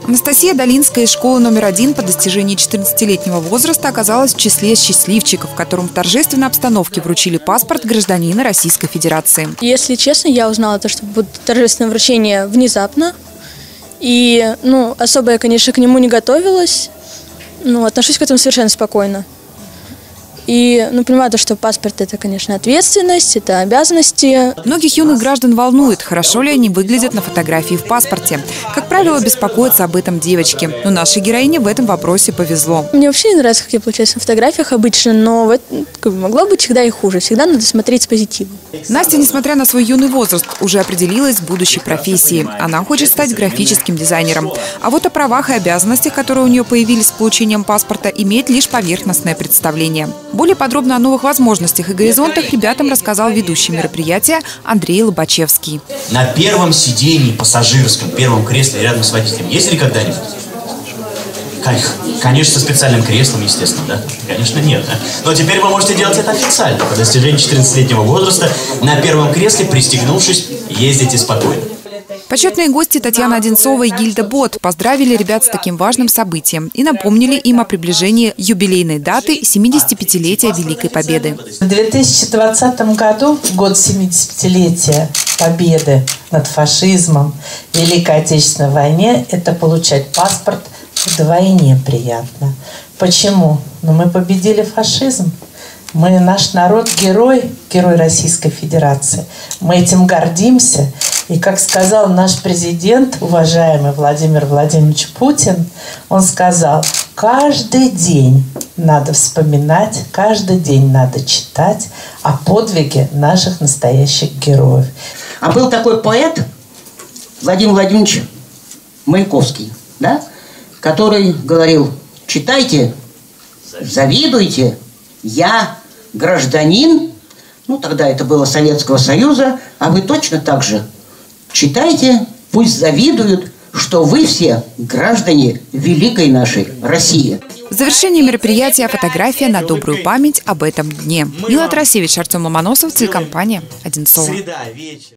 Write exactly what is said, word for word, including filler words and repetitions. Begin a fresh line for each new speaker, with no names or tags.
Анастасия Долинская из школы номер один по достижении четырнадцатилетнего возраста оказалась в числе счастливчиков, которым в торжественной обстановке вручили паспорт гражданина Российской Федерации.
Если честно, я узнала то, что будет торжественное вручение внезапно. И, ну, особо я, конечно, к нему не готовилась. Ну, отношусь к этому совершенно спокойно. И, ну, понимаю, что паспорт – это, конечно, ответственность, это обязанности.
Многих юных граждан волнует, хорошо ли они выглядят на фотографии в паспорте. Как правило, беспокоятся об этом девочки. Но нашей героине в этом вопросе повезло.
Мне вообще не нравится, как я получаюсь на фотографиях обычно, но это, как бы, могло быть всегда и хуже. Всегда надо смотреть с позитивом.
Настя, несмотря на свой юный возраст, уже определилась в будущей профессии. Она хочет стать графическим дизайнером. А вот о правах и обязанностях, которые у нее появились с получением паспорта, имеет лишь поверхностное представление. Более подробно о новых возможностях и горизонтах ребятам рассказал ведущий мероприятия Андрей Лобачевский.
На первом сидении пассажирском, первом кресле рядом с водителем ездили когда-нибудь? Конечно, со специальным креслом, естественно, да? Конечно, нет. Да? Но теперь вы можете делать это официально. По достижении четырнадцатилетнего возраста на первом кресле, пристегнувшись, ездите спокойно.
Почетные гости Татьяна Одинцова и Гильда Бот поздравили ребят с таким важным событием и напомнили им о приближении юбилейной даты семидесятипятилетия Великой Победы.
В две тысячи двадцатом году, в год семидесятипятилетия Победы над фашизмом в Великой Отечественной войне, это получать паспорт вдвойне приятно. Почему? Ну, мы победили фашизм. Мы, наш народ, герой, герой Российской Федерации. Мы этим гордимся. И, как сказал наш президент, уважаемый Владимир Владимирович Путин, он сказал, каждый день надо вспоминать, каждый день надо читать о подвиге наших настоящих героев.
А был такой поэт Владимир Владимирович Маяковский, да, который говорил, читайте, завидуйте, я гражданин, ну тогда это было Советского Союза, а вы точно так же читайте, пусть завидуют, что вы все граждане великой нашей России.
В завершении мероприятия фотография на добрую память об этом дне. Мила Тарасевич, Артем Ломоносов, телекомпания «Одинцова».